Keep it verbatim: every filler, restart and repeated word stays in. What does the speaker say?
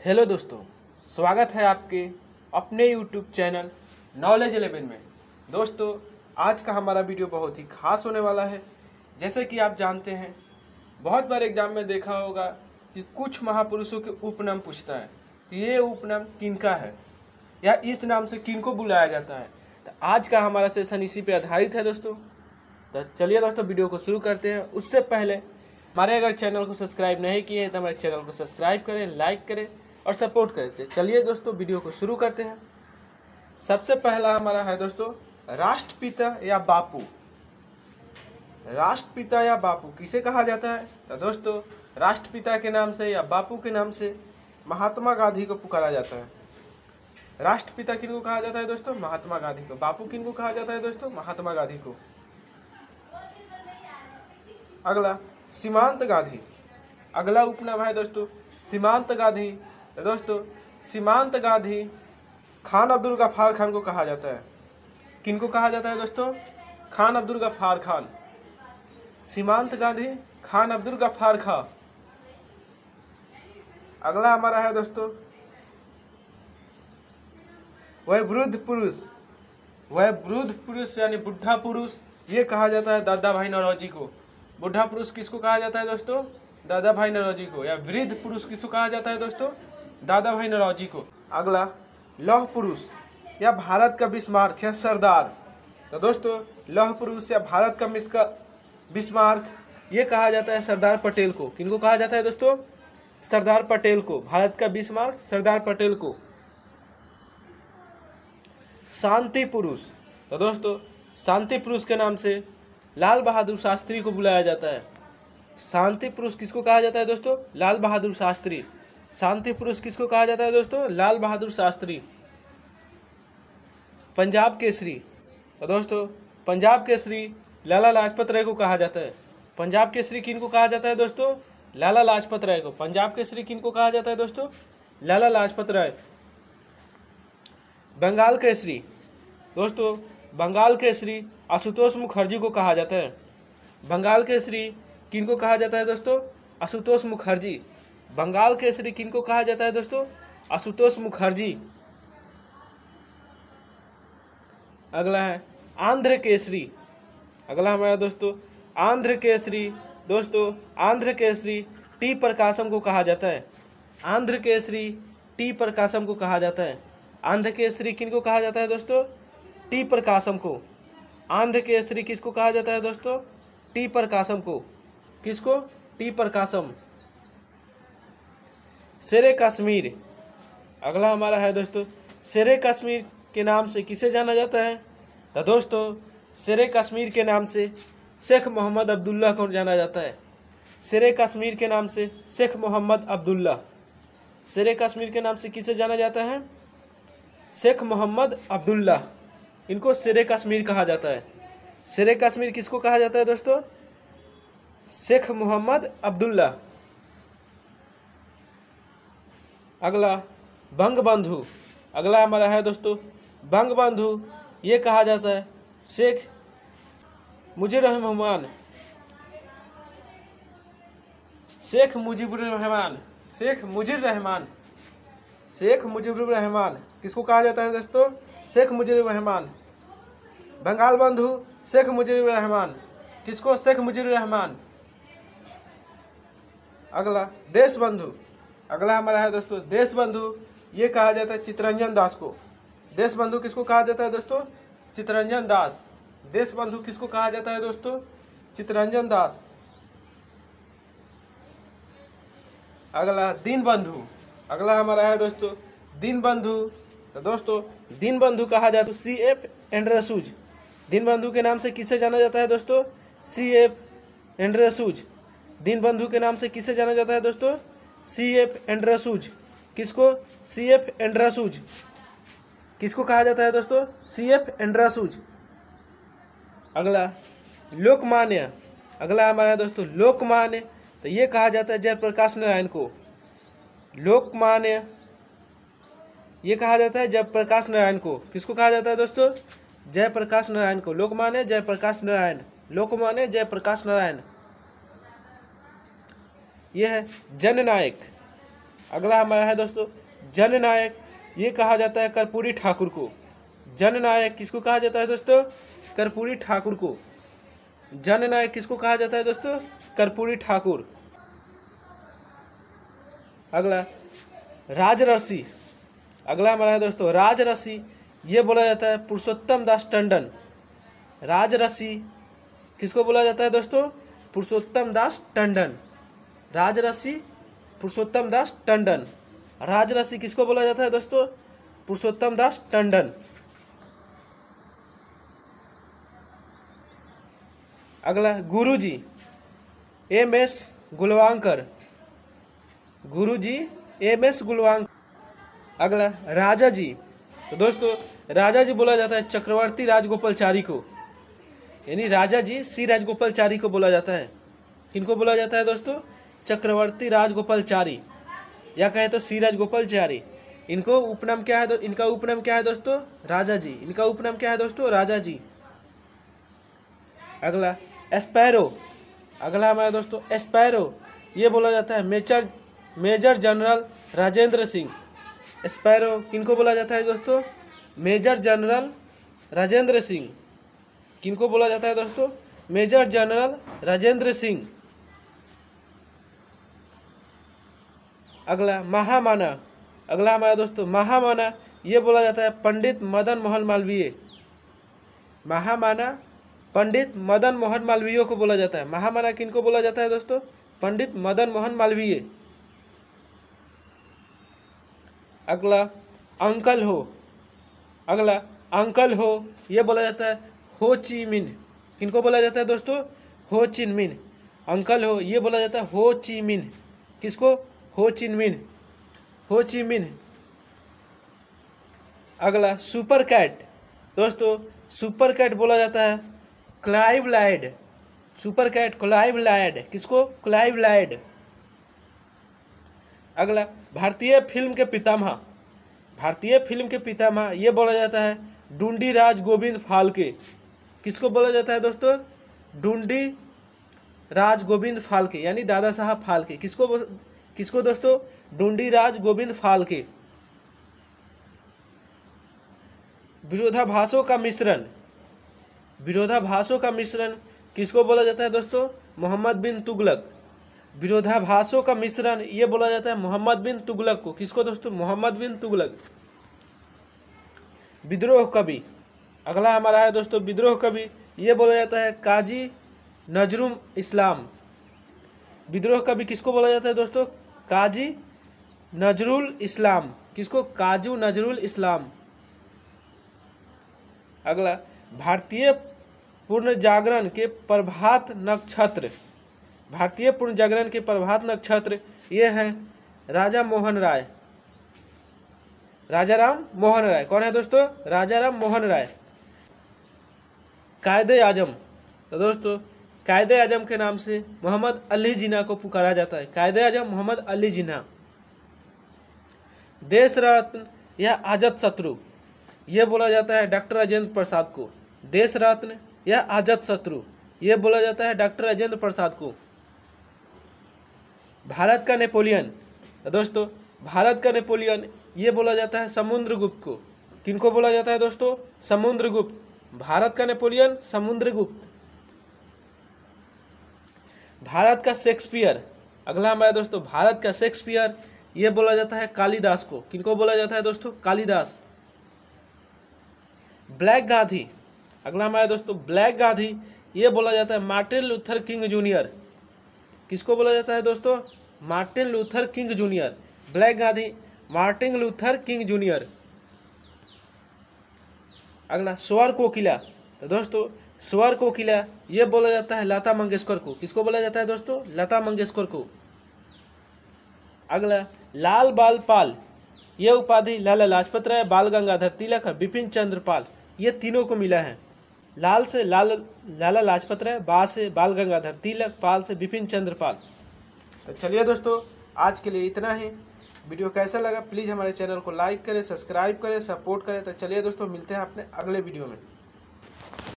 Hello दोस्तों, स्वागत है आपके अपने यूट्यूब चैनल नॉलेज इलेवन में। दोस्तों, आज का हमारा वीडियो बहुत ही खास होने वाला है। जैसे कि आप जानते हैं, बहुत बार एग्जाम में देखा होगा कि कुछ महापुरुषों के उपनाम पूछता है कि ये उपनाम किनका है या इस नाम से किनको बुलाया जाता है। तो आज का हमारा सेशन इसी पे आधारित है दोस्तों। तो चलिए दोस्तों, वीडियो को शुरू करते हैं। उससे पहले हमारे अगर चैनल को सब्सक्राइब नहीं किए हैं तो हमारे चैनल को सब्सक्राइब करें, लाइक करें और सपोर्ट करें। चलिए दोस्तों, वीडियो को शुरू करते हैं। सबसे पहला हमारा है दोस्तों, राष्ट्रपिता या बापू। राष्ट्रपिता या बापू किसे कहा जाता है? तो दोस्तों, राष्ट्रपिता के नाम से या बापू के नाम से महात्मा गांधी को पुकारा जाता है। राष्ट्रपिता किनको कहा जाता है दोस्तों? महात्मा गांधी को। बापू किनको कहा जाता है दोस्तों? महात्मा गांधी को। अगला सीमांत गांधी। अगला उपनाम है दोस्तों सीमांत गांधी। तो दोस्तों, सीमांत गांधी खान अब्दुल गफ्फार खान को कहा जाता है। किनको कहा जाता है दोस्तों? खान अब्दुल गफ्फार खान। सीमांत गांधी खान अब्दुल गफ्फार खान। अगला हमारा है दोस्तों वह वृद्ध पुरुष। वह वृद्ध पुरुष यानी बुढ़ा पुरुष, ये कहा जाता है दादा भाई नौरोजी को। बुढ़ा पुरुष किसको कहा जाता है दोस्तों? दादा भाई नौरोजी को। या वृद्ध पुरुष किसको कहा जाता है दोस्तों? दादा भाई नौरोजी को। अगला लौह पुरुष या भारत का बिस्मार्क या सरदार। तो दोस्तों, लौह पुरुष या भारत का मिसका बिस्मार्क, ये कहा जाता है सरदार पटेल को। किनको कहा जाता है दोस्तों? सरदार पटेल को। भारत का बिस्मार्क सरदार पटेल को। शांति पुरुष। तो दोस्तों, शांति पुरुष के नाम से लाल बहादुर शास्त्री को बुलाया जाता है। शांति पुरुष किसको कहा जाता है दोस्तों? लाल बहादुर शास्त्री। शांति पुरुष किसको कहा जाता है दोस्तों? लाल बहादुर शास्त्री। पंजाब केसरी। तो दोस्तों, पंजाब केसरी लाला लाजपत राय को कहा जाता है। पंजाब केसरी किनको कहा जाता है दोस्तों? लाला लाजपत राय को। पंजाब केसरी किनको कहा जाता है दोस्तों? लाला लाजपत राय। बंगाल केसरी। दोस्तों, बंगाल केसरी आशुतोष मुखर्जी को कहा जाता है। बंगाल केसरी किनको कहा जाता है दोस्तों? आशुतोष मुखर्जी। बंगाल केसरी किनको कहा जाता है दोस्तों? आशुतोष मुखर्जी। अगला है आंध्र केसरी। अगला हमारा दोस्तों आंध्र केसरी। दोस्तों, आंध्र केसरी टी प्रकाशम को कहा जाता है। आंध्र केसरी टी प्रकाशम को कहा जाता है। आंध्र केसरी किनको कहा जाता है दोस्तों? टी प्रकाशम को। आंध्र केसरी किसको कहा जाता है दोस्तों? टी प्रकाशम को। किसको? टी प्रकाशम। शेरे कश्मीर। अगला हमारा है दोस्तों शेरे कश्मीर के नाम से किसे जाना जाता है? तो दोस्तों, शेरे कश्मीर के नाम से शेख मोहम्मद अब्दुल्ला को जाना जाता है। शेरे कश्मीर के नाम से शेख मोहम्मद अब्दुल्ला। शेरे कश्मीर के नाम से किसे जाना जाता है? शेख मोहम्मद अब्दुल्ला। इनको शेरे कश्मीर कहा जाता है। शेरे कश्मीर किसको कहा जाता है दोस्तों? शेख मोहम्मद अब्दुल्ला। अगला बंगबंधु। अगला हमारा है दोस्तों बंगबंधु, ये कहा जाता है शेख मुजीबुर रहमान। शेख मुजीबुर रहमान। शेख मुजीबुर रहमान। शेख मुजीबुर रहमान किसको कहा जाता है दोस्तों? शेख मुजीबुर रहमान। बंगाल बंधु शेख मुजीबुर रहमान। किसको? शेख मुजीबुर रहमान। अगला देश बंधु। अगला हमारा है दोस्तों देश बंधु, ये कहा जाता है चित्तरंजन दास को। देश बंधु किसको कहा जाता है दोस्तों? चित्तरंजन दास। देश बंधु किसको कहा जाता है दोस्तों? चित्तरंजन दास। अगला दीन बंधु। अगला हमारा है दोस्तों दीन बंधु। तो दोस्तों, दीन बंधु कहा जाता है सी एफ एंड्रसूज। दीन बंधु के नाम से किसे जाना जाता है दोस्तों? C F Andrews. Deen Bandhu के नाम से किसे जाना जाता है दोस्तों? C F Andrews. किसको? C F Andrews. किसको कहा जाता है दोस्तों? C F Andrews. अगला लोकमान्य। अगला हमारा है दोस्तों लोकमान्य, तो ये कहा जाता है जयप्रकाश नारायण को। लोकमान्य ये कहा जाता है जयप्रकाश नारायण को। किसको कहा जाता है दोस्तों? जयप्रकाश नारायण को। लोकमान्य जयप्रकाश नारायण। लोकमान्य जयप्रकाश नारायण। यह है जननायक। अगला हमारा है दोस्तों जननायक, ये कहा जाता है कर्पूरी ठाकुर को। जननायक किसको कहा जाता है दोस्तों? कर्पूरी ठाकुर को। जननायक किसको कहा जाता है दोस्तों? कर्पूरी ठाकुर। अगला राजर्षि, अगला हमारा है दोस्तों राजर्षि, ये बोला जाता है पुरुषोत्तम दास टंडन। राजर्षि किसको बोला जाता है दोस्तों? पुरुषोत्तम दास टंडन। राजर्षि पुरुषोत्तम दास टंडन। राजर्षि किसको बोला जाता है दोस्तों? पुरुषोत्तम दास टंडन। अगला Guruji M S Gulwankar. Guruji M S Gulwankar. अगला राजा जी, तो दोस्तों राजा जी बोला जाता है चक्रवर्ती राजगोपालचारी को, यानी राजा जी सी राजगोपालचारी को बोला जाता है। किनको बोला जाता है दोस्तों? चक्रवर्ती राजगोपालचारी, या कहे तो सी राजगोपालचारी। इनको उपनाम क्या है दो, इनका उपनाम क्या है दोस्तों? राजा जी। इनका उपनाम क्या है दोस्तों? राजा जी। अगला एस्पैरो, अगला हमारा दोस्तों एस्पैरो, ये बोला जाता है major major general Rajendra Singh. Sparrow किनको बोला जाता है दोस्तों? Major general Rajendra Singh. किनको बोला जाता है दोस्तों? Major general Rajendra Singh. अगला महामाना, अगला हमारा दोस्तों महामाना, ये बोला जाता है पंडित मदन मोहन मालवीय। महामाना पंडित मदन मोहन मालवीय को बोला जाता है। महामाना किनको बोला जाता है दोस्तों? पंडित मदन मोहन मालवीय। अगला अंकल हो, अगला अंकल हो, ये बोला जाता है हो ची मिन। किनको बोला जाता है दोस्तों? हो चिन मिन। अंकल हो, ये बोला जाता है हो ची मिन। किसको? हो चिन मिन। हो ची मिन। अगला सुपर कैट, दोस्तों सुपर कैट बोला जाता है Clive Lloyd. Super Cat Clive Lloyd. किसको? Clive Lloyd. अगला भारतीय फिल्म के पितामह, भारतीय फिल्म के पितामह, ये बोला जाता है ढूंढी राज गोविंद फाल्के। किसको बोला जाता है दोस्तों? ढूंढी राज गोविंद फाल्के, यानी दादा साहब फाल्के। किसको किसको दोस्तों? ढूंढी राज गोविंद फाल्के। विरोधाभासों का मिश्रण, विरोधाभासों का मिश्रण किसको बोला जाता है दोस्तों? मोहम्मद बिन तुगलक। विरोधाभासों का मिश्रण ये बोला जाता है मोहम्मद बिन तुगलक को। किसको दोस्तों? मोहम्मद बिन तुगलक। विद्रोह कवि, अगला हमारा है दोस्तों विद्रोह कवि, ये बोला जाता है काजी नजरुल इस्लाम। विद्रोह कवि किसको बोला जाता है दोस्तों? काजी नजरुल इस्लाम। किसको? काजू नजरुल इस्लाम। अगला भारतीय पूर्ण जागरण के प्रभात नक्षत्र, भारतीय पूर्ण जागरण के प्रभात नक्षत्र ये हैं राजा मोहन राय। राजा राम मोहन राय कौन है दोस्तों? राजा राम मोहन राय। कायदे आजम, तो दोस्तों कायदे आजम के नाम से मोहम्मद अली जिन्ना को पुकारा जाता है। कायदे आजम मोहम्मद अली जिन्ना। देश रत्न या अजत शत्रु, ये बोला जाता है डॉक्टर राजेंद्र प्रसाद को। देश रत्न या अजत शत्रु, ये बोला जाता है डॉक्टर राजेंद्र प्रसाद को। भारत का नेपोलियन, तो दोस्तों भारत का नेपोलियन ये बोला जाता है समुद्रगुप्त को। किनको बोला जाता है दोस्तों? समुद्रगुप्त। भारत का नेपोलियन समुद्रगुप्त। भारत का शेक्सपियर, अगला हमारा दोस्तों भारत का शेक्सपियर ये बोला जाता है कालिदास को। किनको बोला जाता है दोस्तों? कालिदास। ब्लैक गांधी, अगला हमारा दोस्तों ब्लैक गांधी ये बोला जाता है मार्टिन लूथर किंग जूनियर। किसको बोला जाता है दोस्तों? Martin Luther King junior. Black Gandhi Martin Luther King junior. अगला स्वर कोकिला, तो दोस्तों स्वर कोकिला ये बोला जाता है लता मंगेशकर को। किसको बोला जाता है दोस्तों? लता मंगेशकर को। अगला लाल बाल पाल, ये उपाधि लाला लाजपत राय, बाल गंगाधर तिलक और बिपिन चंद्र पाल, ये तीनों को मिला है। लाल से लाल लाला लाजपत राय, बा से बाल गंगाधर तिलक, पाल से बिपिन चंद्र पाल। तो चलिए दोस्तों आज के लिए इतना ही। वीडियो कैसा लगा प्लीज़ हमारे चैनल को लाइक करें, सब्सक्राइब करें, सपोर्ट करें। तो चलिए दोस्तों मिलते हैं अपने अगले वीडियो में।